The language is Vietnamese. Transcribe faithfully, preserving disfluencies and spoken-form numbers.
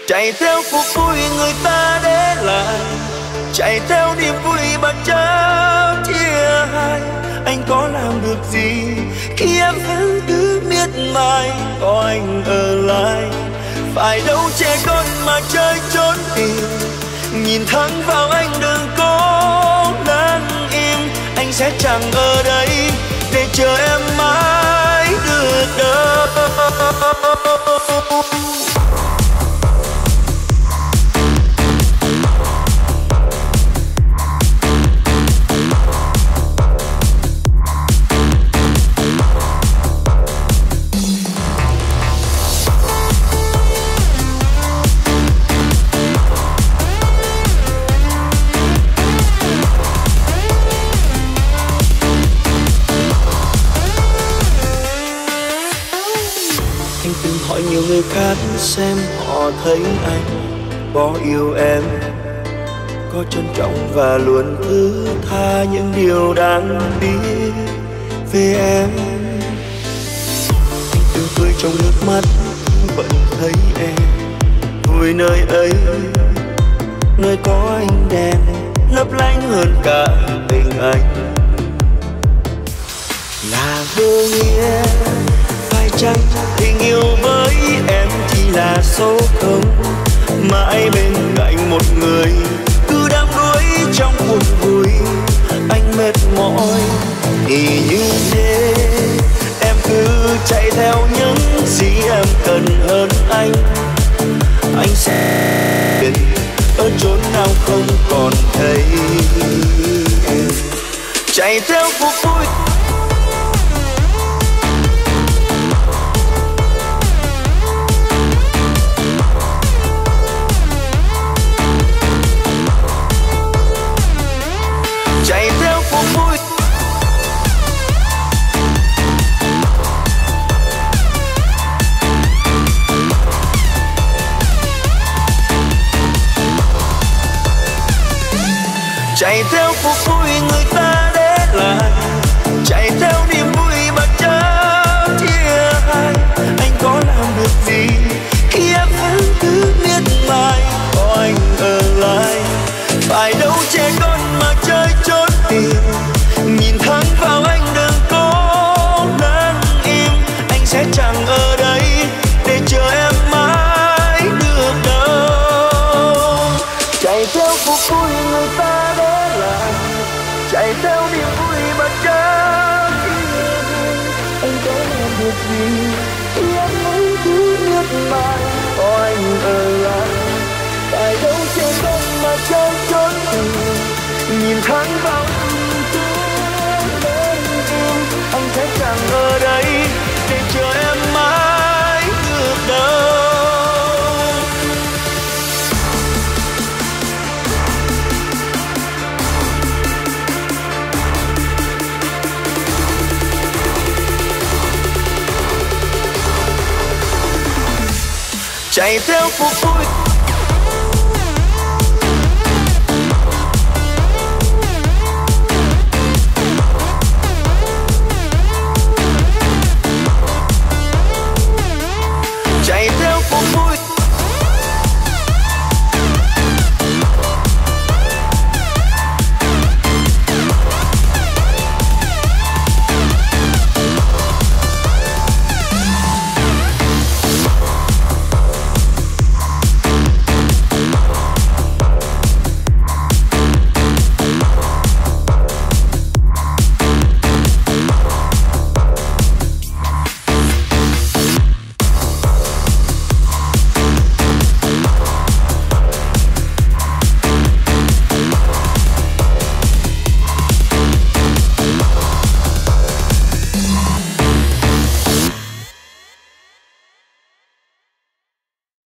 chạy theo cuộc vui người ta để lại, chạy theo niềm vui mà chớ chia hai. Anh có làm được gì khi em vẫn cứ miết mai có anh ở lại? Phải đâu trẻ con mà chơi trốn tìm, nhìn thẳng vào anh đừng có lặng im. Anh sẽ chẳng ở đây để chờ em mãi được đâu. Hỏi nhiều người khác xem họ thấy anh có yêu em, có trân trọng và luôn thứ tha những điều đáng biết về em. Anh từng cười trong nước mắt vẫn thấy em vui nơi ấy, nơi có ánh đèn lấp lánh hơn cả tình anh. Là vô nghĩa phải chăng tình yêu với em chỉ là số không, mãi bên cạnh một người cứ đắm đuối trong cuộc vui. Anh mệt mỏi thì như thế, em cứ chạy theo những gì em cần hơn anh. Anh sẽ biết ở chốn nào không còn thấy em. Chạy theo cuộc vui chạy theo cuộc vui chạy theo cuộc vui người ta để lại, chạy theo niềm vui mà chớ chia hai. Anh có làm được gì khi em vẫn cứ miết mai có anh ở lại? Phải đâu trẻ con mà chơi trốn tìm, nhìn thẳng vào anh đừng có lặng im. Anh sẽ chẳng ở đây để chờ em mãi được đâu. Chạy theo cuộc vui người ta để lại, chạy theo niềm vui mà chớ chia hai. Anh có làm được gì khi em vẫn cứ miết mai có anh ở lại? Phải đâu trẻ con mà chơi trốn tìm, nhìn thẳng vào anh bên em. Anh sẽ chẳng ở đây để chờ em mãi được đâu. Chạy theo cuộc vui